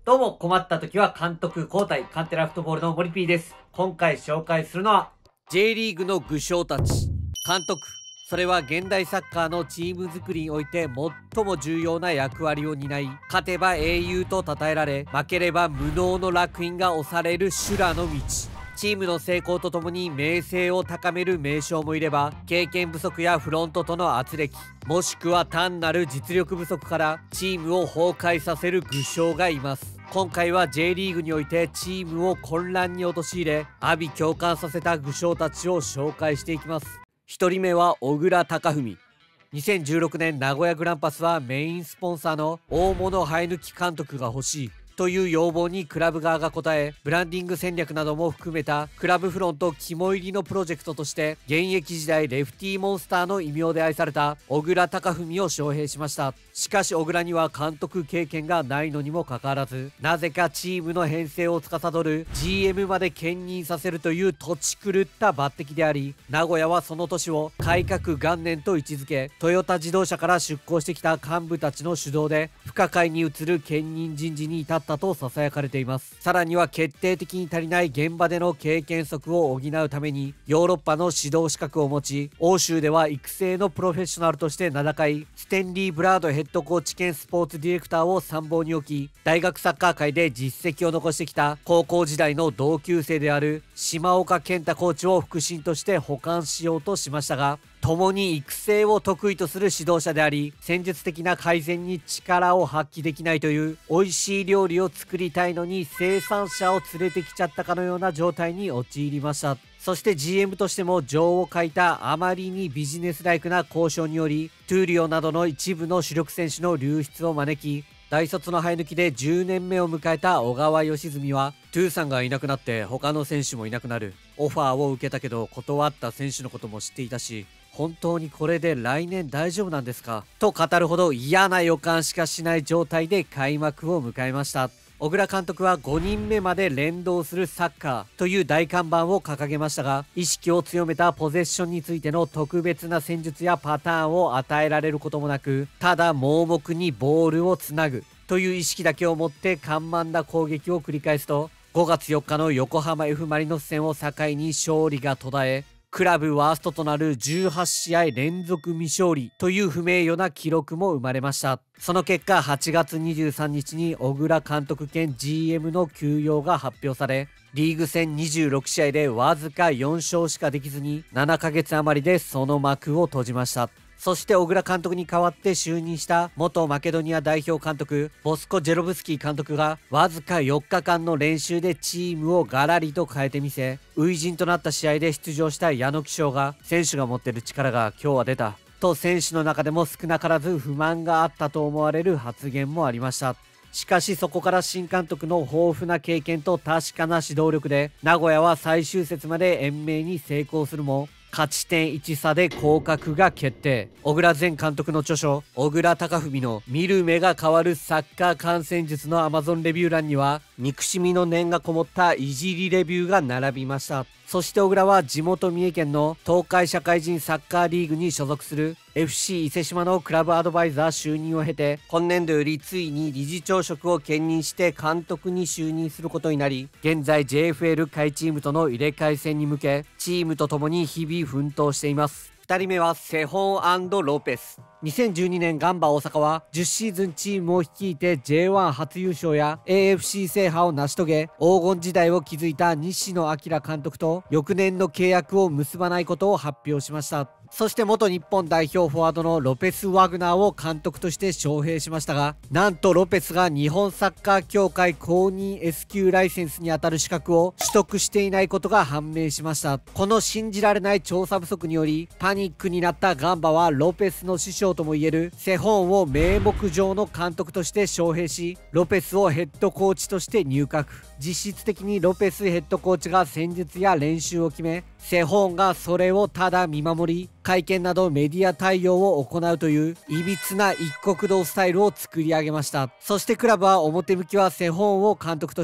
どうも困った時は監督交代、カンテラフットボールの森 P です。今回紹介するのは J リーグの具象たち。監督、それは現代サッカーのチーム作りにおいて最も重要な役割を担い、勝てば英雄と称えられ、負ければ無能の烙印が押される修羅の道。チームの成功とともに名声を高める名将もいれば、経験不足やフロントとの圧力、もしくは単なる実力不足からチームを崩壊させる具象がいます。今回は J リーグにおいてチームを混乱に陥れ、阿鼻共感させた具象たちを紹介していきます。1人目は小倉貴文。2016年名古屋グランパスはメインスポンサーの大物生え抜き監督が欲しいという要望にクラブ側が応え、ブランディング戦略なども含めたクラブフロント肝入りのプロジェクトとして、現役時代レフティーモンスターの異名で愛された小倉貴文を招聘しました。しかし小倉には監督経験がないのにもかかわらず、なぜかチームの編成を司る GM まで兼任させるという土地狂った抜擢であり、名古屋はその年を改革元年と位置づけ、トヨタ自動車から出向してきた幹部たちの主導で不可解に移る兼任人事に至ったとささやかれています。さらには決定的に足りない現場での経験則を補うためにヨーロッパの指導資格を持ち、欧州では育成のプロフェッショナルとして名高いステンリー・ブラードヘッドコーチ兼スポーツディレクターを参謀に置き、大学サッカー界で実績を残してきた高校時代の同級生である島岡健太コーチを腹心として補完しようとしましたが、共に育成を得意とする指導者であり、戦術的な改善に力を発揮できないという、美味しい料理を作りたいのに生産者を連れてきちゃったかのような状態に陥りました。そして GM としても情を欠いたあまりにビジネスライクな交渉により、トゥーリオなどの一部の主力選手の流出を招き、大卒の生え抜きで10年目を迎えた小川義純は、トゥーさんがいなくなって他の選手もいなくなる。オファーを受けたけど断った選手のことも知っていたし、本当にこれで来年大丈夫なんですかと語るほど嫌な予感しかしない状態で開幕を迎えました。小倉監督は5人目まで連動するサッカーという大看板を掲げましたが、意識を強めたポゼッションについての特別な戦術やパターンを与えられることもなく、ただ盲目にボールをつなぐという意識だけを持って緩慢な攻撃を繰り返すと、5月4日の横浜 F マリノス戦を境に勝利が途絶え、クラブワーストとなる18試合連続未勝利という不名誉な記録も生まれました。その結果8月23日に小倉監督兼 GM の休養が発表され、リーグ戦26試合でわずか4勝しかできずに7ヶ月余りでその幕を閉じました。そして小倉監督に代わって就任した元マケドニア代表監督ボスコ・ジェロブスキー監督がわずか4日間の練習でチームをガラリと変えてみせ、初陣となった試合で出場した矢野貴章が、選手が持ってる力が今日は出たと選手の中でも少なからず不満があったと思われる発言もありました。しかしそこから新監督の豊富な経験と確かな指導力で名古屋は最終節まで延命に成功するも、勝ち点1差で降格が決定。小倉前監督の著書小倉貴文の見る目が変わるサッカー観戦術の Amazon レビュー欄には、憎しみの念がこもったいじりレビューが並びました。そして小倉は地元三重県の東海社会人サッカーリーグに所属する FC 伊勢志摩のクラブアドバイザー就任を経て、今年度よりついに理事長職を兼任して監督に就任することになり、現在 JFL 下位チームとの入れ替え戦に向けチームと共に日々奮闘しています。2人目はセホン&ロペス。2012年ガンバ大阪は10シーズンチームを率いて J1 初優勝や AFC 制覇を成し遂げ、黄金時代を築いた西野彰監督と翌年の契約を結ばないことを発表しました。そして元日本代表フォワードのロペス・ワグナーを監督として招聘しましたが、なんとロペスが日本サッカー協会公認 S 級ライセンスにあたる資格を取得していないことが判明しました。この信じられない調査不足によりパニックになったガンバは、ロペスの師匠ともいえるセホンを名目上の監督として招聘し、ロペスをヘッドコーチとして入閣。実質的にロペスヘッドコーチが戦術や練習を決め、セホンがそれをただ見守り、会見などメディア対応を行うといういびつな一国道スタイルを作り上げました。そしてクラブは表向きはセホンを監督とし、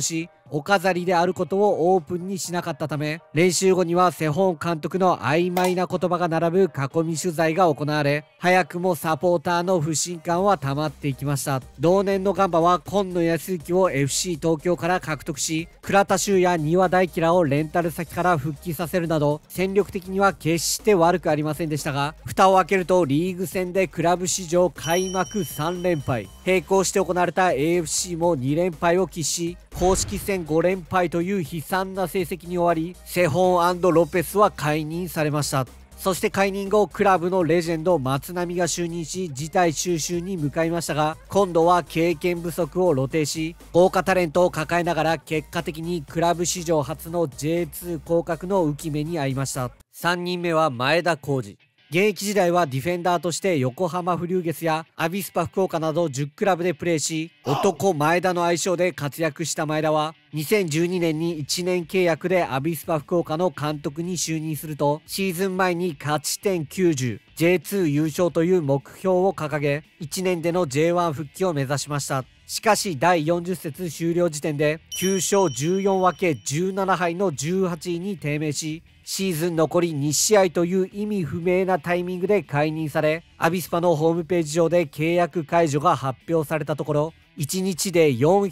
お飾りであることをオープンにしなかったため、練習後にはセホン監督の曖昧な言葉が並ぶ囲み取材が行われ、早くもサポーターの不信感は溜まっていきました。同年のガンバは今野康之を FC 東京から獲得し、倉田修や丹羽大輝らをレンタル先から復帰させるなど、戦力的には決して悪くありませんでしたが、蓋を開けるとリーグ戦でクラブ史上開幕3連敗、並行して行われた AFC も2連敗を喫し、公式戦5連敗という悲惨な成績に終わり、セホン&ロペスは解任されました。そして解任後、クラブのレジェンド松波が就任し、事態収拾に向かいましたが、今度は経験不足を露呈し、豪華タレントを抱えながら結果的にクラブ史上初の J2 降格の浮き目に遭いました。3人目は前田浩二。現役時代はディフェンダーとして横浜フリューゲスやアビスパ福岡など10クラブでプレーし、男前田の愛称で活躍した前田は、2012年に1年契約でアビスパ福岡の監督に就任すると、シーズン前に勝ち点90、J2 優勝という目標を掲げ、1年での J1 復帰を目指しました。しかし第40節終了時点で9勝14分け17敗の18位に低迷し、シーズン残り2試合という意味不明なタイミングで解任され、アビスパのホームページ上で契約解除が発表されたところ、1日で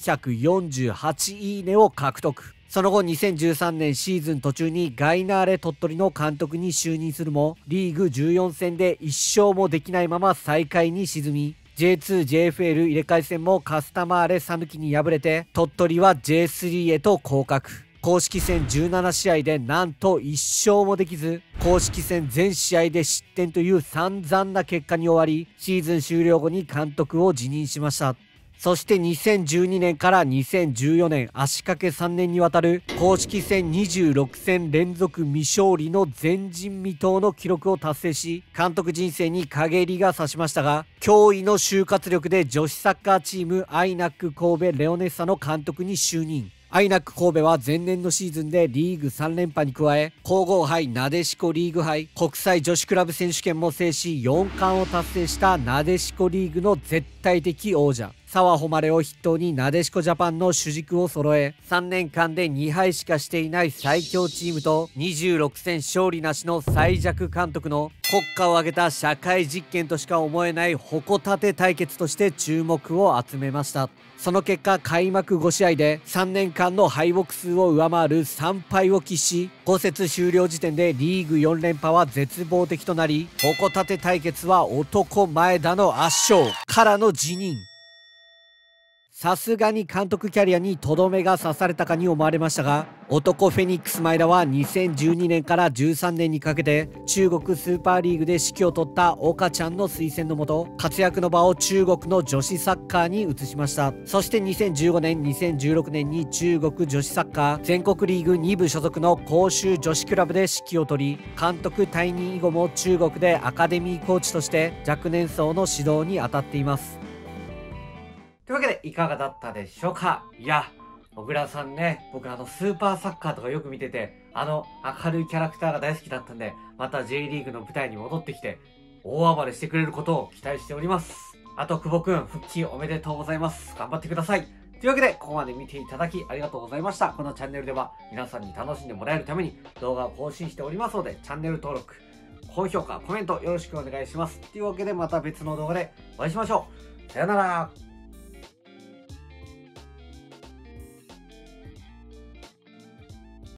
448いいねを獲得。その後2013年シーズン途中にガイナーレ鳥取の監督に就任するも、リーグ14戦で1勝もできないまま最下位に沈み、J2、JFL 入れ替え戦もカスタマーレ讃岐に敗れて、鳥取は J3 へと降格。公式戦17試合でなんと1勝もできず、公式戦全試合で失点という散々な結果に終わり、シーズン終了後に監督を辞任しました。そして2012年から2014年足掛け3年にわたる公式戦26戦連続未勝利の前人未到の記録を達成し、監督人生に陰りが差しましたが、驚異の就活力で女子サッカーチームアイナック神戸レオネッサの監督に就任。アイナック神戸は前年のシーズンでリーグ3連覇に加え、皇后杯なでしこリーグ杯、国際女子クラブ選手権も制し4冠を達成したなでしこリーグの絶対的王者。澤穂希を筆頭になでしこジャパンの主軸を揃え、3年間で2敗しかしていない最強チームと26戦勝利なしの最弱監督の国家を挙げた社会実験としか思えない矛盾対決として注目を集めました。その結果開幕5試合で3年間の敗北数を上回る3敗を喫し、5節終了時点でリーグ4連覇は絶望的となり、矛盾対決は男前田の圧勝からの辞任。さすがに監督キャリアにとどめが刺されたかに思われましたが、男フェニックス前田は2012年から13年にかけて中国スーパーリーグで指揮を執った岡ちゃんの推薦のもと、活躍の場を中国の女子サッカーに移しました。そして2015年2016年に中国女子サッカー全国リーグ2部所属の広州女子クラブで指揮を執り、監督退任以後も中国でアカデミーコーチとして若年層の指導に当たっています。というわけでいかがだったでしょうか。いや、小倉さんね、僕スーパーサッカーとかよく見てて、明るいキャラクターが大好きだったんで、また J リーグの舞台に戻ってきて、大暴れしてくれることを期待しております。あと、久保くん、復帰おめでとうございます。頑張ってください。というわけで、ここまで見ていただきありがとうございました。このチャンネルでは、皆さんに楽しんでもらえるために動画を更新しておりますので、チャンネル登録、高評価、コメントよろしくお願いします。というわけで、また別の動画でお会いしましょう。さよなら。